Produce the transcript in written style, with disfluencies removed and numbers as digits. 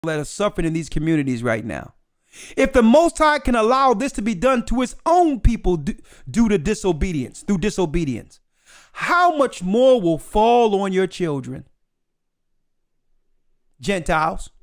that are suffering in these communities right now. If the Most High can allow this to be done to his own people due to disobedience, through disobedience, how much more will fall on your children? Gentiles.